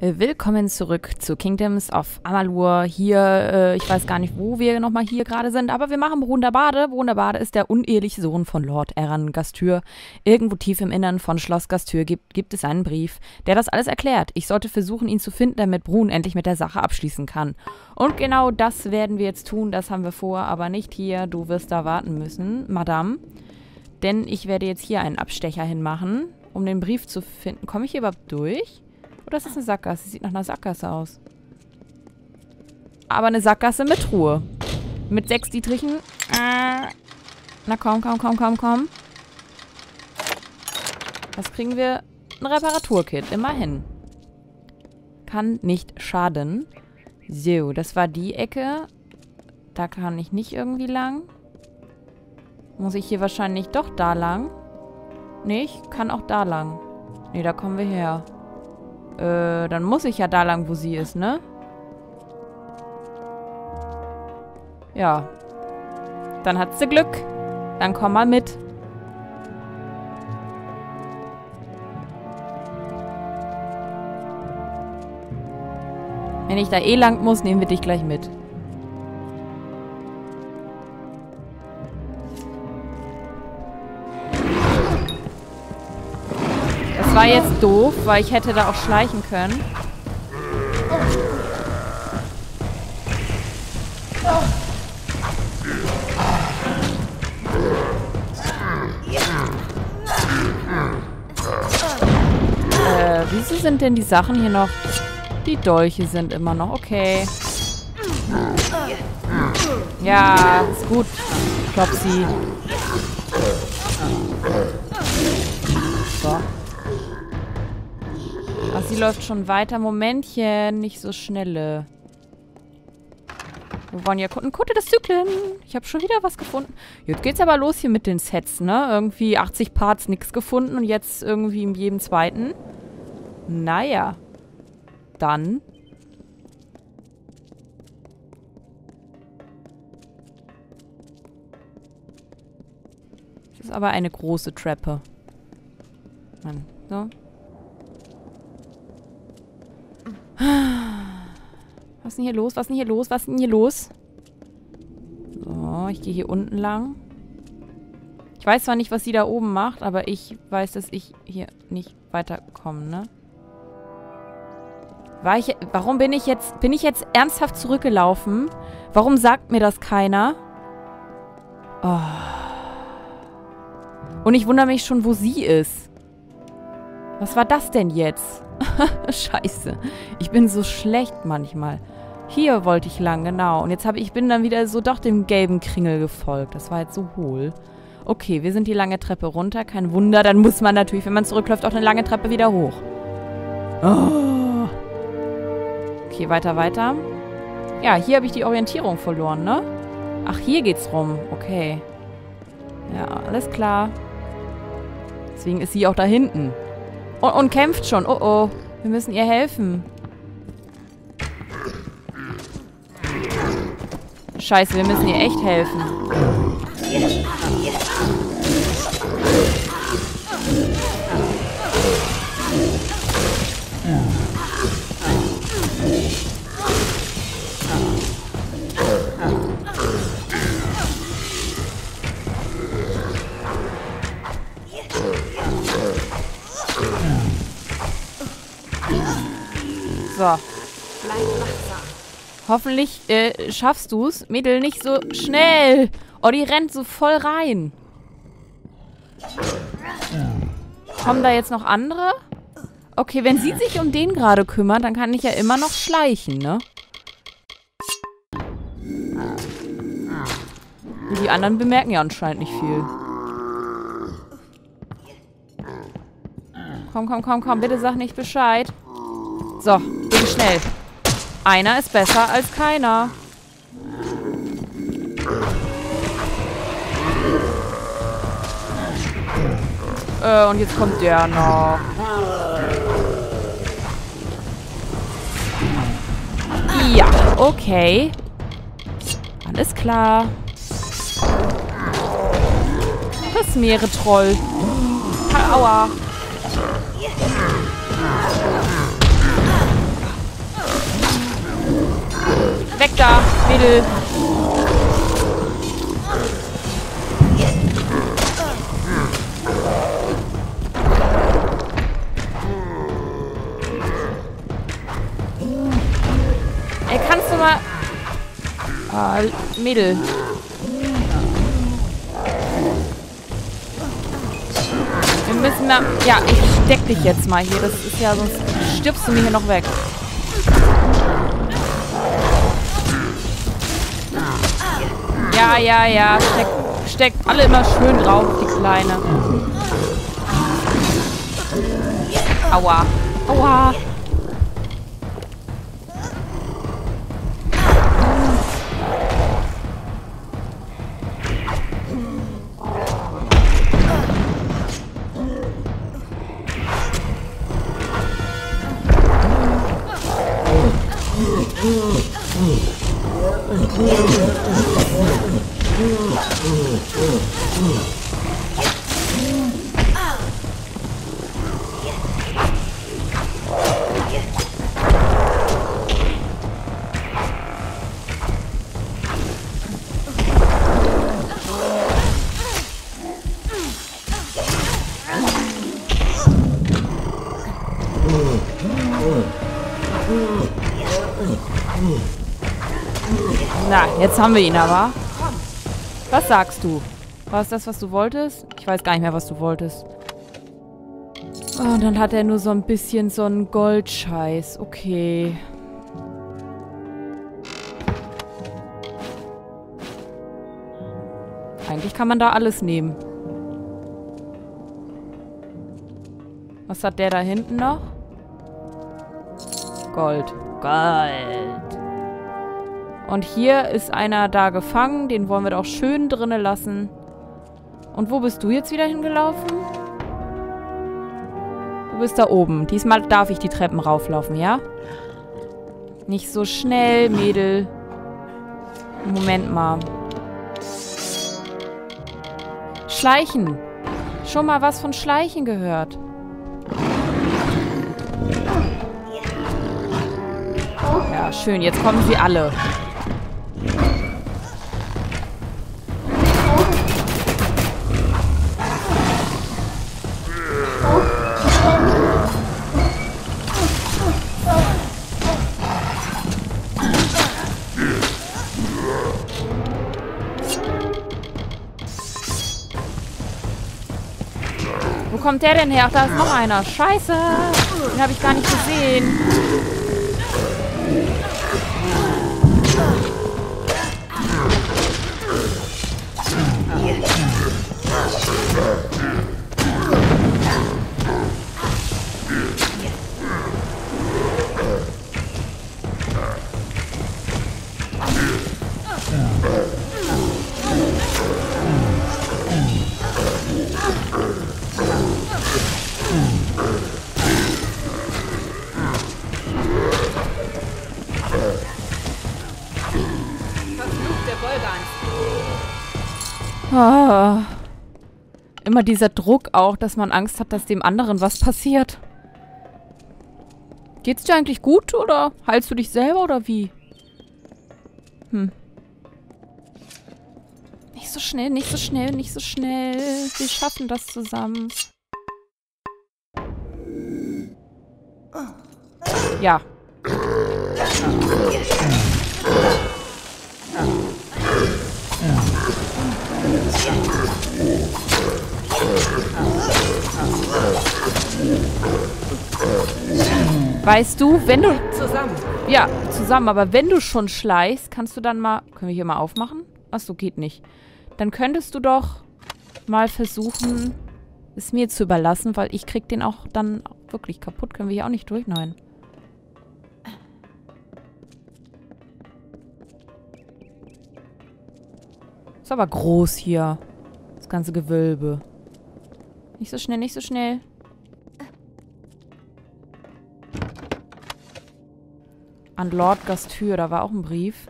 Willkommen zurück zu Kingdoms of Amalur. Hier, ich weiß gar nicht, wo wir nochmal hier gerade sind, aber wir machen Brundabade. Brundabade ist der uneheliche Sohn von Lord Eran Gastyr. Irgendwo tief im Innern von Schloss Gastyr gibt es einen Brief, der das alles erklärt. Ich sollte versuchen, ihn zu finden, damit Brun endlich mit der Sache abschließen kann. Und genau das werden wir jetzt tun, das haben wir vor, aber nicht hier. Du wirst da warten müssen, Madame. Denn ich werde jetzt hier einen Abstecher hinmachen, um den Brief zu finden. Komme ich hier überhaupt durch? Oder ist das eine Sackgasse? Sieht nach einer Sackgasse aus. Aber eine Sackgasse mit Truhe. Mit 6 Dietrichen. Na komm. Was kriegen wir? Ein Reparaturkit. Immerhin. Kann nicht schaden. So, das war die Ecke. Da kann ich nicht irgendwie lang. Muss ich hier wahrscheinlich doch da lang? Nee, ich kann auch da lang. Nee, da kommen wir her. Dann muss ich ja da lang, wo sie ist, ne? Ja. Dann hat sie Glück. Dann komm mal mit. Wenn ich da eh lang muss, nehmen wir dich gleich mit. Das war jetzt doof, weil ich hätte da auch schleichen können. Wieso sind denn die Sachen hier noch? Die Dolche sind immer noch. Okay. Ja, ist gut. Klopsi. So. Ach, sie läuft schon weiter. Momentchen, nicht so schnelle. Wir wollen ja Kutte des Zyklen. Ich habe schon wieder was gefunden. Jetzt geht's aber los hier mit den Sets, ne? Irgendwie 80 Parts nichts gefunden und jetzt irgendwie in jedem zweiten. Naja. Dann. Das ist aber eine große Treppe. Mann, so. Was ist denn hier los? Was ist denn hier los? Was ist denn hier los? So, ich gehe hier unten lang. Ich weiß zwar nicht, was sie da oben macht, aber ich weiß, dass ich hier nicht weiterkomme, ne? Warum bin ich jetzt ernsthaft zurückgelaufen? Warum sagt mir das keiner? Oh. Und ich wundere mich schon, wo sie ist. Was war das denn jetzt? Scheiße. Ich bin so schlecht manchmal. Hier wollte ich lang, genau. Und jetzt bin dann wieder so doch dem gelben Kringel gefolgt. Das war jetzt so hohl. Okay, wir sind die lange Treppe runter. Kein Wunder, dann muss man natürlich, wenn man zurückläuft, auch eine lange Treppe wieder hoch. Oh. Okay, weiter. Ja, hier habe ich die Orientierung verloren, ne? Ach, hier geht's rum. Okay. Ja, alles klar. Deswegen ist sie auch da hinten. Und kämpft schon. Oh, oh. Wir müssen ihr helfen. Scheiße, wir müssen ihr echt helfen. So. Bleib wachsam. Hoffentlich schaffst du's. Mädel, nicht so schnell. Oh, die rennt so voll rein. Kommen da jetzt noch andere? Okay, wenn sie sich um den gerade kümmert, dann kann ich ja immer noch schleichen, ne? Und die anderen bemerken ja anscheinend nicht viel. Komm, bitte sag nicht Bescheid. So, ging schnell. Einer ist besser als keiner. Und jetzt kommt der noch. Ja, okay. Alles klar. Das Meeretroll. Aua. Weg da, Mädel. Ey, kannst du mal... Ah, Mädel. Wir müssen da... Ja, ich steck dich jetzt mal hier. Das ist ja, sonst stirbst du mir hier noch weg. Ja, ja, ja. Steck alle immer schön drauf, die Kleine. Aua. Aua. Na, jetzt haben wir ihn aber. Was sagst du? War es das, was du wolltest? Ich weiß gar nicht mehr, was du wolltest. Oh, und dann hat er nur so ein bisschen so einen Goldscheiß. Okay. Eigentlich kann man da alles nehmen. Was hat der da hinten noch? Gold. Gold. Und hier ist einer da gefangen. Den wollen wir doch schön drinnen lassen. Und wo bist du jetzt wieder hingelaufen? Du bist da oben. Diesmal darf ich die Treppen rauflaufen, ja? Nicht so schnell, Mädel. Moment mal. Schleichen. Schon mal was von Schleichen gehört? Ja, schön. Jetzt kommen sie alle. Wo kommt der denn her? Ach, da ist noch einer. Scheiße. Den habe ich gar nicht gesehen. Ah. Immer dieser Druck auch, dass man Angst hat, dass dem anderen was passiert. Geht's dir eigentlich gut oder heilst du dich selber oder wie? Nicht so schnell, nicht so schnell, nicht so schnell. Wir schaffen das zusammen. Ja. Weißt du, wenn du... Zusammen. Ja, zusammen. Aber wenn du schon schleichst, kannst du dann mal... Können wir hier mal aufmachen? Achso, geht nicht. Dann könntest du doch mal versuchen, es mir zu überlassen, weil ich krieg den auch dann wirklich kaputt. Können wir hier auch nicht durch? Nein. Ist aber groß hier. Das ganze Gewölbe. Nicht so schnell, nicht so schnell. An Lord Gastür, da war auch ein Brief.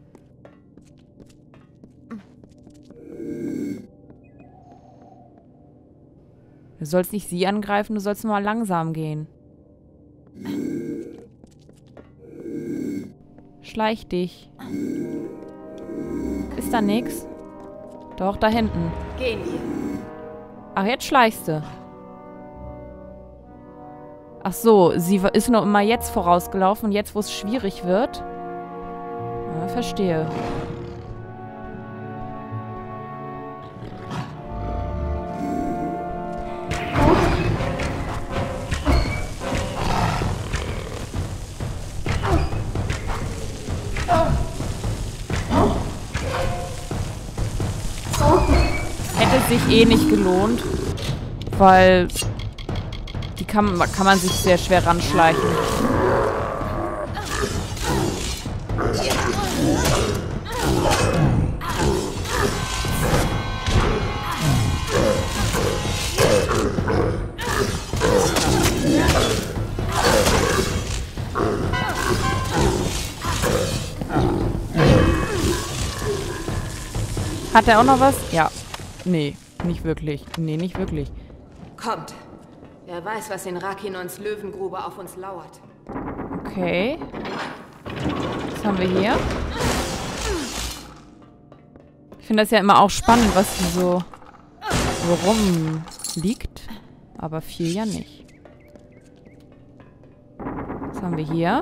Du sollst nicht sie angreifen, du sollst nur mal langsam gehen. Schleich dich. Ist da nix? Doch, da hinten. Gehen wir. Ach, jetzt schleichst du. Ach so, sie ist noch immer jetzt vorausgelaufen und jetzt, wo es schwierig wird. Ja, verstehe. Hätte sich eh nicht gelohnt, weil die kann man sich sehr schwer ranschleichen. Hat er auch noch was? Ja. Nee, nicht wirklich. Nee, nicht wirklich. Kommt. Wer weiß, was in Rakinons Löwengrube auf uns lauert. Okay. Was haben wir hier? Ich finde das ja immer auch spannend, was hier so rumliegt. Aber viel ja nicht. Was haben wir hier?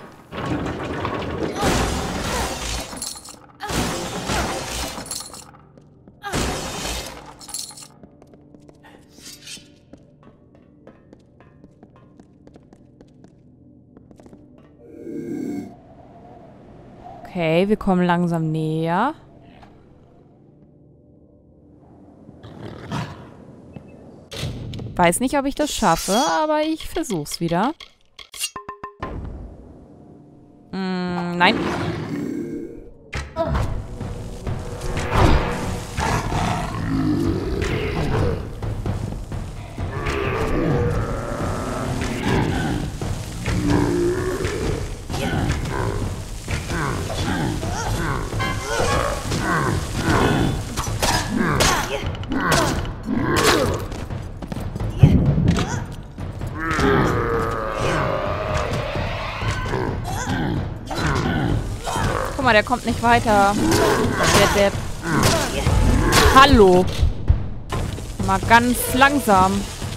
Okay, wir kommen langsam näher. Weiß nicht, ob ich das schaffe, aber ich versuch's wieder. Nein. Guck mal, der kommt nicht weiter. Der Depp. Hallo. Mal ganz langsam.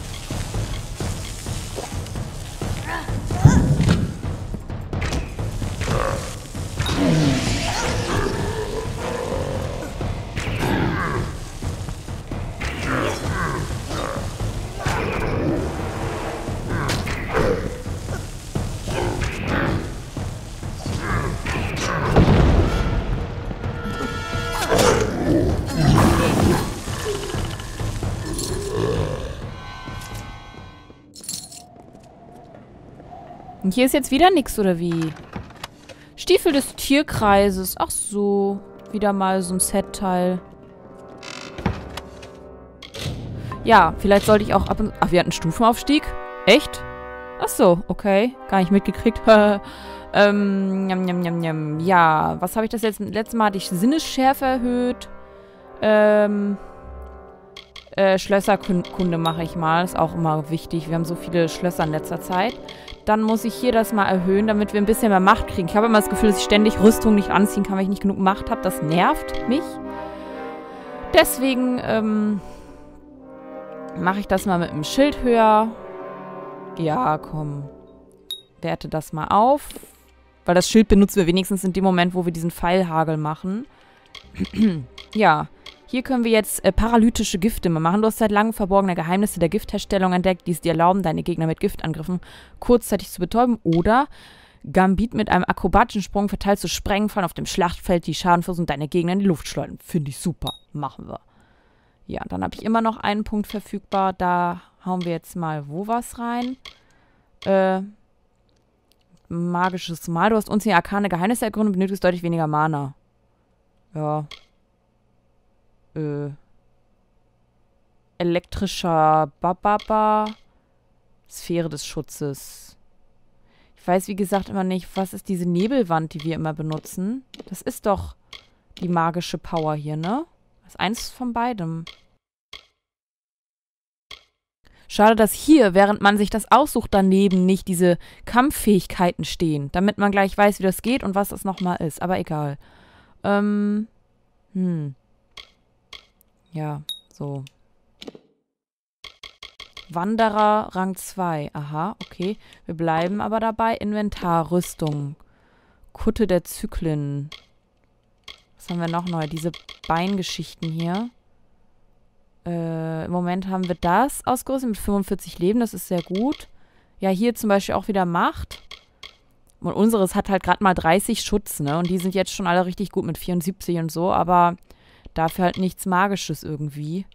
Und hier ist jetzt wieder nichts, oder wie? Stiefel des Tierkreises. Ach so. Wieder mal so ein Set-Teil. Ja, vielleicht sollte ich auch ab und... Ach, wir hatten Stufenaufstieg? Echt? Ach so, okay. Gar nicht mitgekriegt. Ja, was habe ich das letzte Mal? Hatte ich Sinnesschärfe erhöht. Schlösserkunde mache ich mal. Ist auch immer wichtig. Wir haben so viele Schlösser in letzter Zeit. Dann muss ich hier das mal erhöhen, damit wir ein bisschen mehr Macht kriegen. Ich habe immer das Gefühl, dass ich ständig Rüstung nicht anziehen kann, weil ich nicht genug Macht habe. Das nervt mich. Deswegen mache ich das mal mit dem Schild höher. Ja, komm. Werte das mal auf. Weil das Schild benutzen wir wenigstens in dem Moment, wo wir diesen Pfeilhagel machen. Ja. Hier können wir jetzt paralytische Gifte machen. Du hast seit langem verborgene Geheimnisse der Giftherstellung entdeckt, die es dir erlauben, deine Gegner mit Giftangriffen kurzzeitig zu betäuben. Oder Gambit mit einem akrobatischen Sprung verteilt zu sprengen, fallen auf dem Schlachtfeld, die Schaden versuchen, deine Gegner in die Luft schleudern. Finde ich super. Machen wir. Ja, dann habe ich immer noch einen Punkt verfügbar. Da hauen wir jetzt mal wo was rein. Magisches Mal. Du hast uns hier arkane Geheimnisse ergründet und benötigst deutlich weniger Mana. Ja. Elektrischer Bababa. Sphäre des Schutzes. Ich weiß, wie gesagt, immer nicht, was ist diese Nebelwand, die wir immer benutzen. Das ist doch die magische Power hier, ne? Das ist eins von beidem. Schade, dass hier, während man sich das aussucht, daneben nicht diese Kampffähigkeiten stehen, damit man gleich weiß, wie das geht und was das nochmal ist. Aber egal. Ja, so. Wanderer Rang 2. Aha, okay. Wir bleiben aber dabei. Inventar, Rüstung. Kutte der Zyklen. Was haben wir noch neu? Diese Beingeschichten hier. Im Moment haben wir das ausgerüstet mit 45 Leben. Das ist sehr gut. Ja, hier zum Beispiel auch wieder Macht. Und unseres hat halt gerade mal 30 Schutz, ne? Und die sind jetzt schon alle richtig gut mit 74 und so. Aber dafür halt nichts Magisches irgendwie.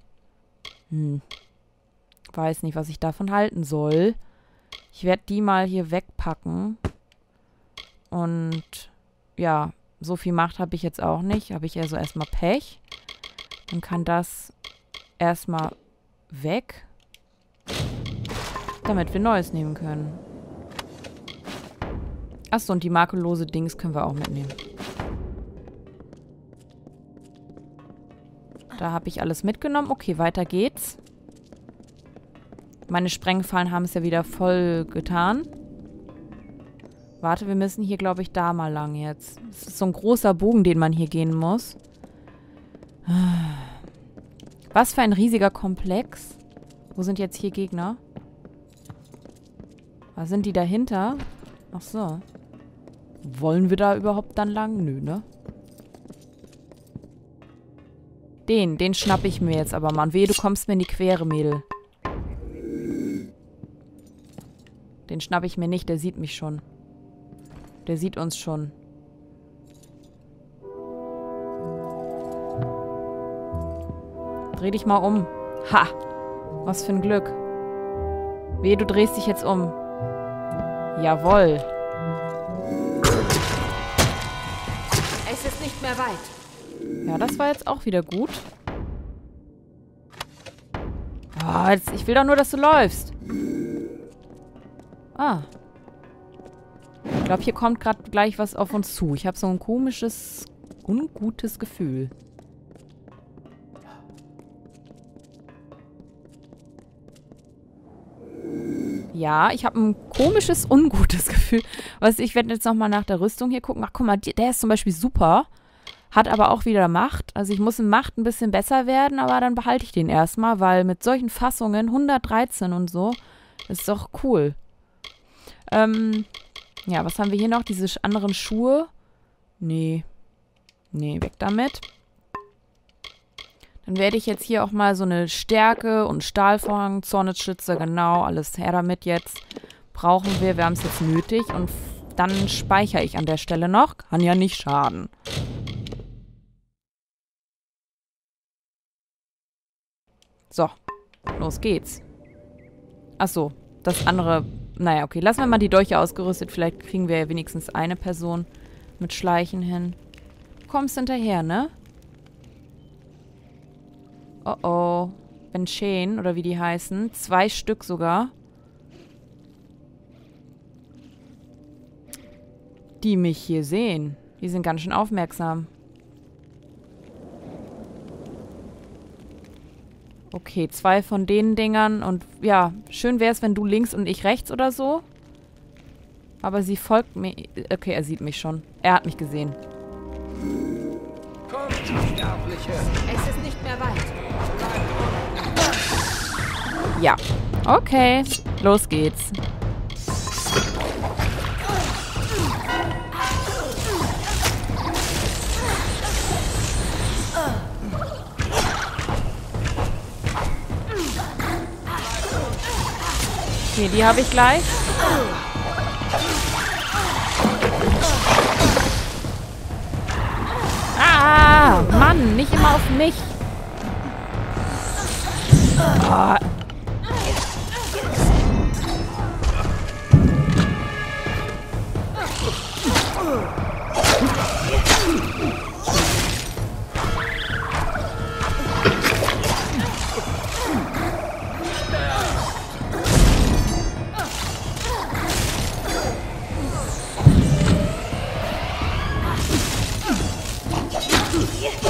Weiß nicht, was ich davon halten soll. Ich werde die mal hier wegpacken. Und ja, so viel Macht habe ich jetzt auch nicht. Habe ich also erstmal Pech. Dann kann das erstmal weg. Damit wir Neues nehmen können. Achso, und die makellose Dings können wir auch mitnehmen. Da habe ich alles mitgenommen. Okay, weiter geht's. Meine Sprengfallen haben es ja wieder voll getan. Warte, wir müssen hier, glaube ich, da mal lang jetzt. Das ist so ein großer Bogen, den man hier gehen muss. Was für ein riesiger Komplex. Wo sind jetzt hier Gegner? Was sind die dahinter? Ach so. Wollen wir da überhaupt dann lang? Nö, ne? Den schnapp ich mir jetzt aber mal. Und wehe, du kommst mir in die Quere, Mädel. Den schnapp ich mir nicht, der sieht mich schon. Der sieht uns schon. Dreh dich mal um. Ha! Was für ein Glück. Wehe, du drehst dich jetzt um. Jawohl. Es ist nicht mehr weit. Ja, das war jetzt auch wieder gut. Oh, ich will doch nur, dass du läufst. Ah. Ich glaube, hier kommt gerade gleich was auf uns zu. Ich habe so ein komisches, ungutes Gefühl. Ja, ich habe ein komisches, ungutes Gefühl. Ich werde jetzt nochmal nach der Rüstung hier gucken. Ach, guck mal, der ist zum Beispiel super. Hat aber auch wieder Macht. Also ich muss in Macht ein bisschen besser werden, aber dann behalte ich den erstmal, weil mit solchen Fassungen, 113 und so, ist doch cool. Ja, was haben wir hier noch? Diese anderen Schuhe? Nee. Nee, weg damit. Dann werde ich jetzt hier auch mal so eine Stärke und Stahlvorhang, Zornesschütze, genau, alles her damit jetzt. Brauchen wir haben es jetzt nötig. Und dann speichere ich an der Stelle noch. Kann ja nicht schaden. So, los geht's. Achso, das andere... Naja, okay, lassen wir mal die Dolche ausgerüstet. Vielleicht kriegen wir ja wenigstens eine Person mit Schleichen hin. Kommst hinterher, ne? Oh oh. Benchen, oder wie die heißen. 2 Stück sogar. Die mich hier sehen. Die sind ganz schön aufmerksam. Okay, 2 von den Dingern. Und ja, schön wäre es, wenn du links und ich rechts oder so. Aber sie folgt mir. Okay, er sieht mich schon. Er hat mich gesehen. Kommt, Sterbliche! Es ist nicht mehr weit. Ja. Okay, los geht's. Okay, die habe ich gleich. Ah, Mann, nicht immer auf mich. Oh.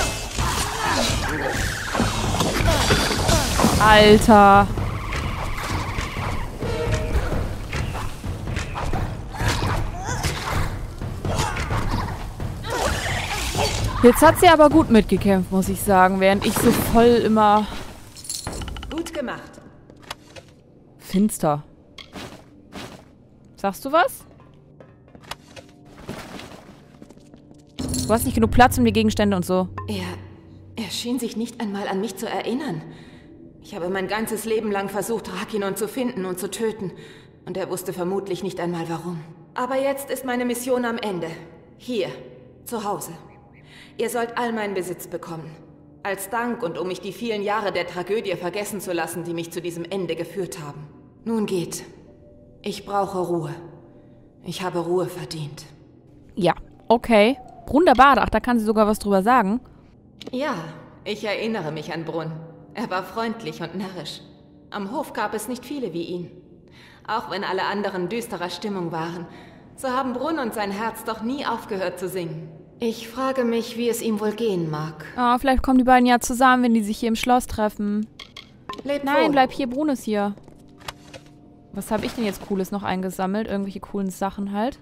Alter. Jetzt hat sie aber gut mitgekämpft, muss ich sagen, während ich so voll immer... Gut gemacht. Finster. Sagst du was? Du hast nicht genug Platz um die Gegenstände und so. Er schien sich nicht einmal an mich zu erinnern. Ich habe mein ganzes Leben lang versucht, Rakinon zu finden und zu töten. Und er wusste vermutlich nicht einmal warum. Aber jetzt ist meine Mission am Ende. Hier, zu Hause. Ihr sollt all meinen Besitz bekommen. Als Dank und um mich die vielen Jahre der Tragödie vergessen zu lassen, die mich zu diesem Ende geführt haben. Nun geht. Ich brauche Ruhe. Ich habe Ruhe verdient. Ja, okay. Brunn der Bade, ach, da kann sie sogar was drüber sagen. Ja, ich erinnere mich an Brunn. Er war freundlich und närrisch. Am Hof gab es nicht viele wie ihn. Auch wenn alle anderen düsterer Stimmung waren, so haben Brunn und sein Herz doch nie aufgehört zu singen. Ich frage mich, wie es ihm wohl gehen mag. Ah, vielleicht kommen die beiden ja zusammen, wenn die sich hier im Schloss treffen. Leb Nein, wohl. bleib hier, Brunn ist hier. Was habe ich denn jetzt Cooles noch eingesammelt? Irgendwelche coolen Sachen halt.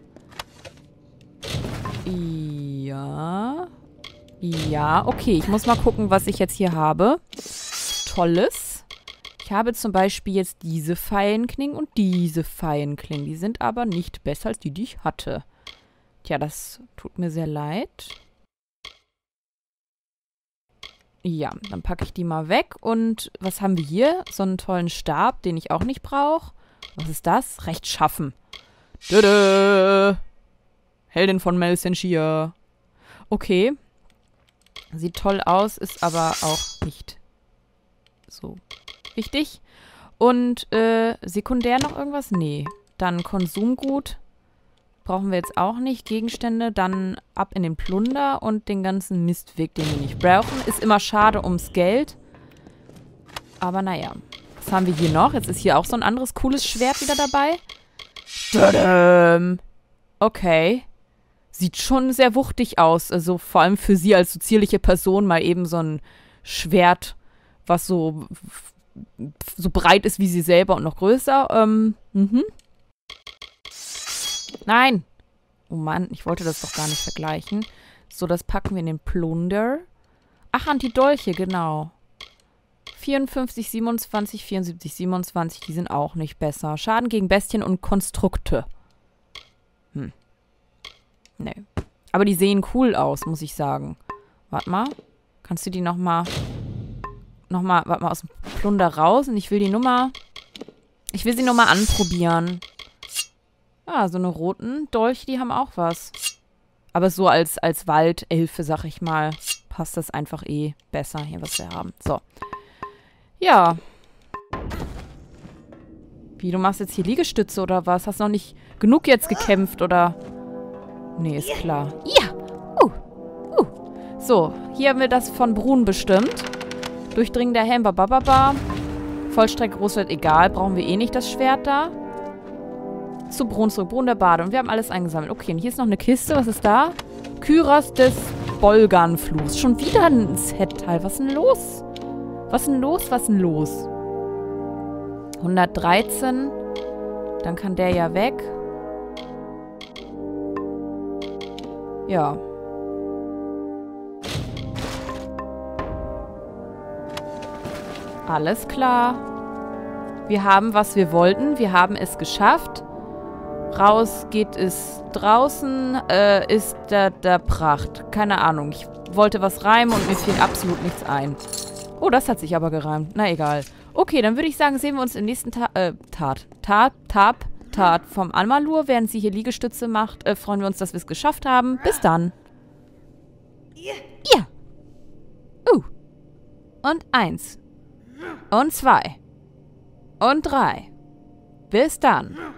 Ja. Ja, okay. Ich muss mal gucken, was ich jetzt hier habe. Tolles. Ich habe zum Beispiel jetzt diese Pfeilenklingen und diese Pfeilenklingen. Die sind aber nicht besser als die, die ich hatte. Tja, das tut mir sehr leid. Ja, dann packe ich die mal weg. Und was haben wir hier? So einen tollen Stab, den ich auch nicht brauche. Was ist das? Rechtschaffen. Dödö. Heldin von Melsenschia. Okay. Sieht toll aus, ist aber auch nicht so wichtig. Und sekundär noch irgendwas? Nee. Dann Konsumgut. Brauchen wir jetzt auch nicht. Gegenstände, dann ab in den Plunder und den ganzen Mistweg, den wir nicht brauchen. Ist immer schade ums Geld. Aber naja. Was haben wir hier noch? Jetzt ist hier auch so ein anderes cooles Schwert wieder dabei. Tadam. Okay. Sieht schon sehr wuchtig aus. Also vor allem für sie als so zierliche Person mal eben so ein Schwert, was so breit ist wie sie selber und noch größer. Nein. Oh Mann, ich wollte das doch gar nicht vergleichen. So, das packen wir in den Plunder. Ach, Antidolche, genau. 54, 27, 74, 27, die sind auch nicht besser. Schaden gegen Bestien und Konstrukte. Nee. Aber die sehen cool aus, muss ich sagen. Warte mal. Kannst du die nochmal warte mal, aus dem Plunder raus? Und ich will sie nur mal anprobieren. Ah, so eine roten Dolche, die haben auch was. Aber so als Waldelfe, sag ich mal, passt das einfach eh besser hier, was wir haben. So. Ja. Wie, du machst jetzt hier Liegestütze oder was? Hast noch nicht genug jetzt gekämpft, oder? Nee, ist klar. Ja! So, hier haben wir das von Brunn bestimmt. Durchdringender Helm, babababa. Vollstrecke, Großschwert, egal. Brauchen wir eh nicht das Schwert da. Zu Brunn zurück. Brunn der Bade. Und wir haben alles eingesammelt. Okay, und hier ist noch eine Kiste. Was ist da? Kyros des Bolganfluchs. Schon wieder ein Set-Teil. Was ist denn los? Was ist denn los? 113. Dann kann der ja weg. Ja. Alles klar. Wir haben, was wir wollten. Wir haben es geschafft. Raus geht es draußen. Ist der Pracht. Keine Ahnung. Ich wollte was reimen und mir fiel absolut nichts ein. Oh, das hat sich aber gereimt. Na egal. Okay, dann würde ich sagen, sehen wir uns im nächsten Tat vom Almalur. Während sie hier Liegestütze macht, freuen wir uns, dass wir es geschafft haben. Bis dann. Ja. Und 1. Und 2. Und 3. Bis dann.